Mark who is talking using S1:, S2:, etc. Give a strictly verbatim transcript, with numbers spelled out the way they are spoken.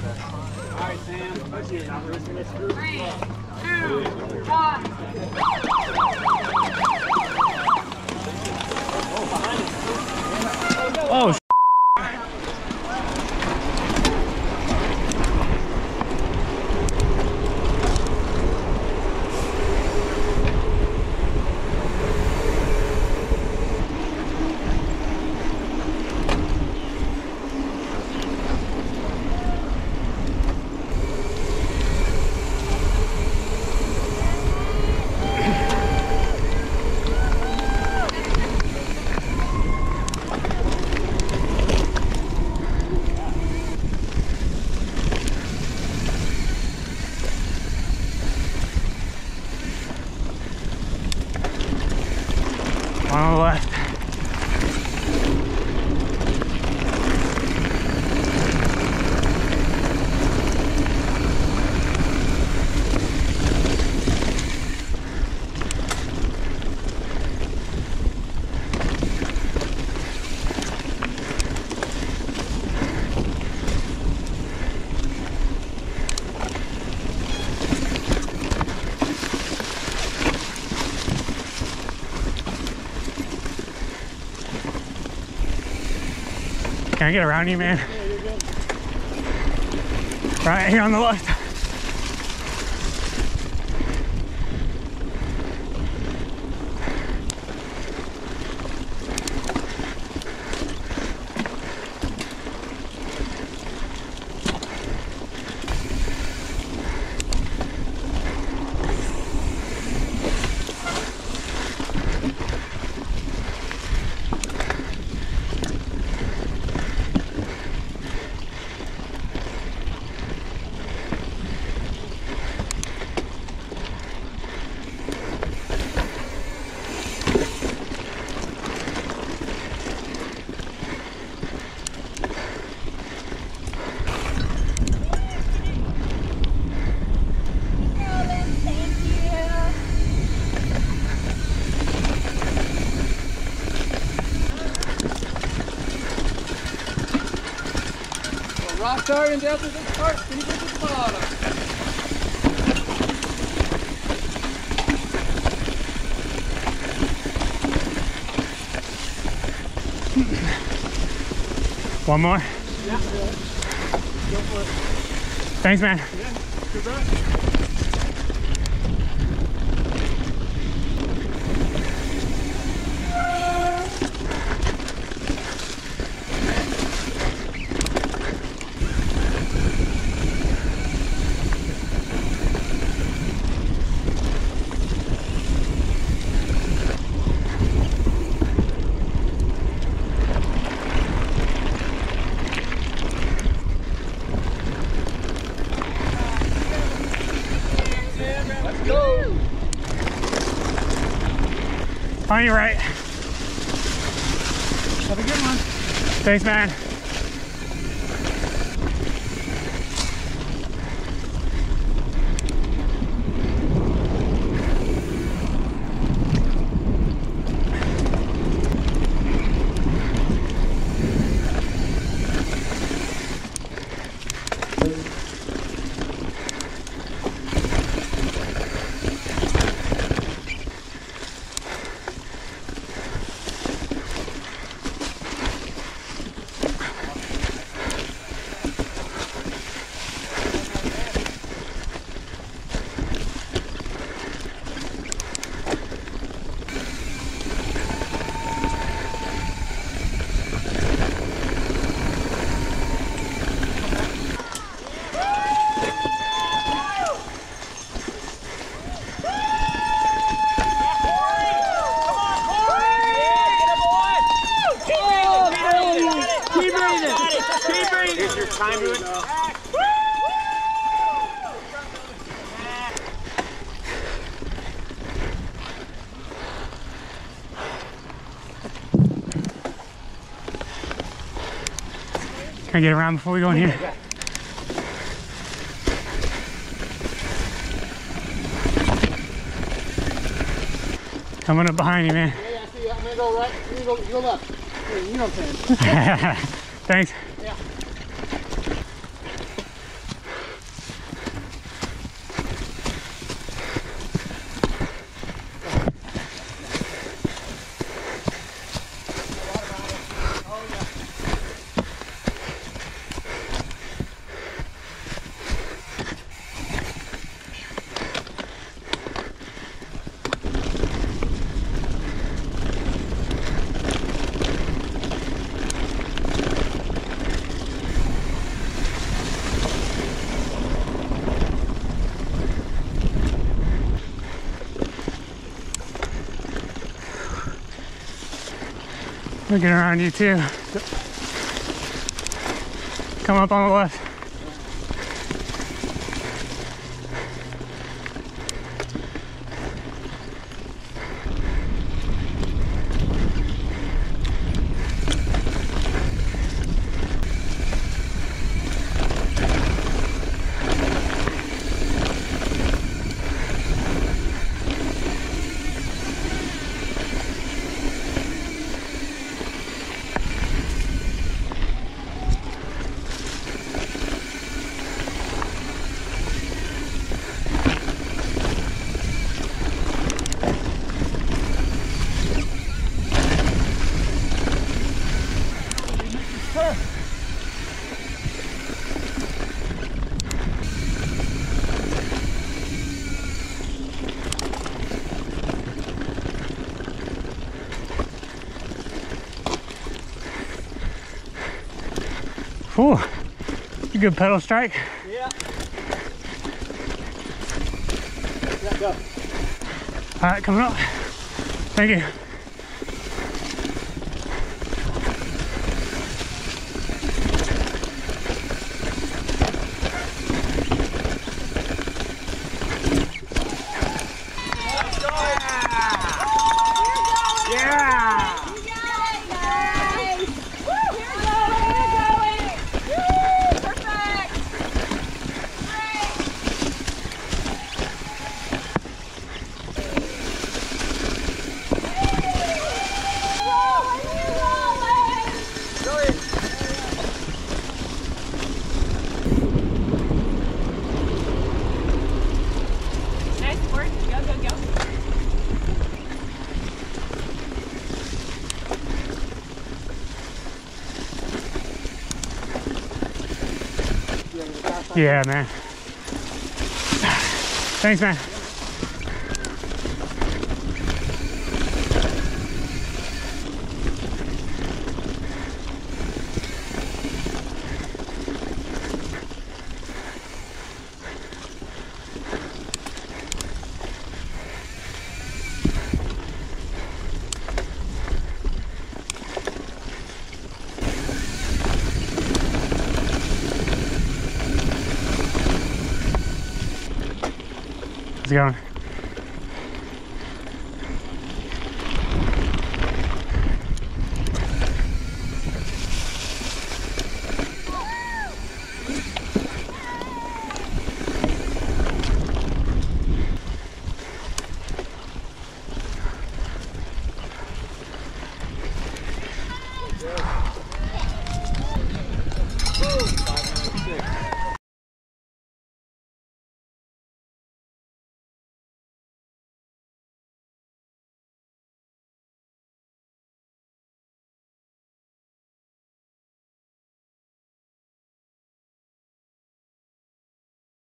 S1: Alright, Sam. Three, two, one.
S2: Oh, on the left. Can I get around you, man?
S1: Yeah, you're good.
S2: Right here on the left.
S1: Rock starting down to the start, can you get to the bottom?
S2: One more.
S1: Yeah. Go for it.
S2: Thanks, man.
S1: Yeah, good run.
S2: On your right.
S1: Have a good one.
S2: Thanks, man.
S1: Here's your time to it.
S2: Can I get around before we go in here? Coming up behind you, man.
S1: Yeah, yeah, I see you. I'm gonna go right. You go, you go left. You know what I'm saying.
S2: Thanks.
S1: Yeah.
S2: Looking around you too. Come up on the left. Ooh, a good pedal strike.
S1: Yeah. Yeah, go.
S2: All right, coming up. Thank you. Yeah, man. Thanks, man. How's it going?